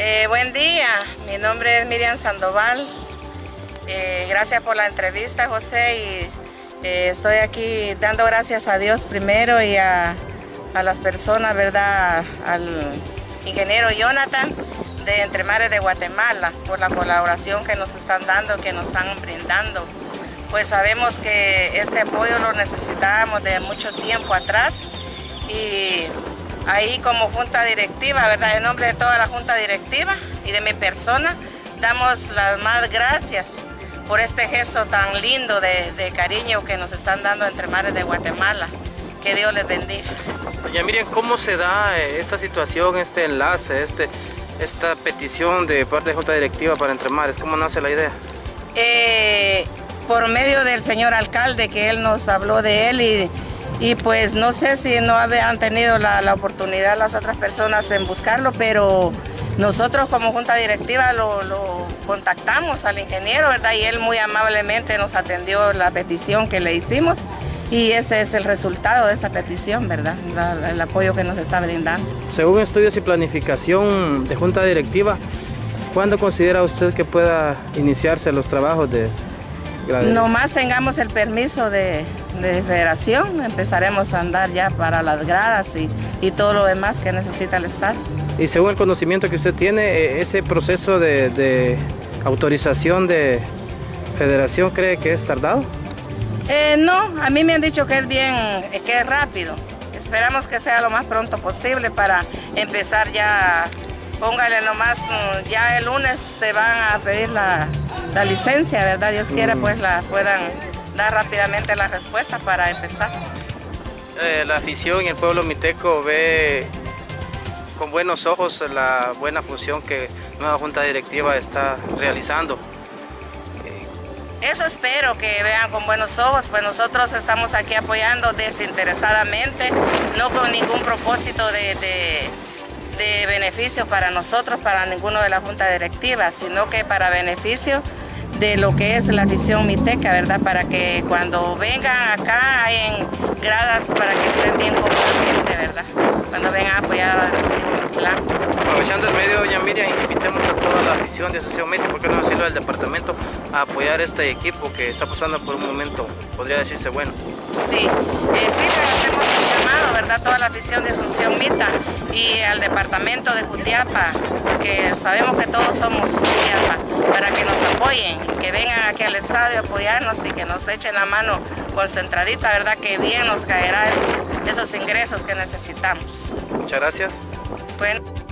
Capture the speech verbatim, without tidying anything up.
Eh, buen día, mi nombre es Miriam Sandoval. Eh, gracias por la entrevista, José, y eh, estoy aquí dando gracias a Dios primero y a, a las personas, ¿verdad? Al ingeniero Jonathan de Entre Mares de Guatemala por la colaboración que nos están dando, que nos están brindando. Pues sabemos que este apoyo lo necesitábamos de mucho tiempo atrás y ahí como junta directiva, ¿verdad? En nombre de toda la junta directiva y de mi persona, damos las más gracias por este gesto tan lindo de, de cariño que nos están dando Entre Mares de Guatemala. Que Dios les bendiga. Doña Miriam, ¿cómo se da esta situación, este enlace, este, esta petición de parte de junta directiva para Entre Mares? ¿Cómo nace la idea? Eh, por medio del señor alcalde, que él nos habló de él y Y pues no sé si no habían tenido la, la oportunidad las otras personas en buscarlo, pero nosotros como junta directiva lo, lo contactamos al ingeniero, ¿verdad? Y él muy amablemente nos atendió la petición que le hicimos y ese es el resultado de esa petición, ¿verdad? La, el apoyo que nos está brindando. Según estudios y planificación de junta directiva, ¿cuándo considera usted que pueda iniciarse los trabajos de gradería? Nomás tengamos el permiso de, de federación, empezaremos a andar ya para las gradas y, y todo lo demás que necesita el Estado. Y según el conocimiento que usted tiene, ese proceso de, de autorización de federación, ¿cree que es tardado? Eh, no, a mí me han dicho que es bien, que es rápido. Esperamos que sea lo más pronto posible para empezar ya. Póngale nomás, ya el lunes se van a pedir la, la licencia, ¿verdad? Dios quiera, pues la puedan dar rápidamente la respuesta para empezar. Eh, la afición y el pueblo miteco ve con buenos ojos la buena función que la nueva junta directiva está realizando. Eso espero que vean con buenos ojos, pues nosotros estamos aquí apoyando desinteresadamente, no con ningún propósito de... de de beneficio para nosotros, para ninguno de la junta directiva, sino que para beneficio de lo que es la afición miteca, ¿verdad? Para que cuando vengan acá hay gradas para que estén bien cómodamente, ¿verdad? Cuando vengan a apoyar al Deportivo Mitlán. Aprovechando el medio, doña Miriam, invitemos a toda la afición de Asociación Mite, ¿por qué no decirlo del departamento, a apoyar este equipo que está pasando por un momento, podría decirse, bueno? Sí, eh, sí, le hacemos un llamado, ¿verdad? Toda la afición de Asunción Mita y al departamento de Jutiapa, porque sabemos que todos somos Jutiapa, para que nos apoyen, que vengan aquí al estadio a apoyarnos y que nos echen la mano con su entradita, ¿verdad? Que bien nos caerá esos, esos ingresos que necesitamos. Muchas gracias. Bueno.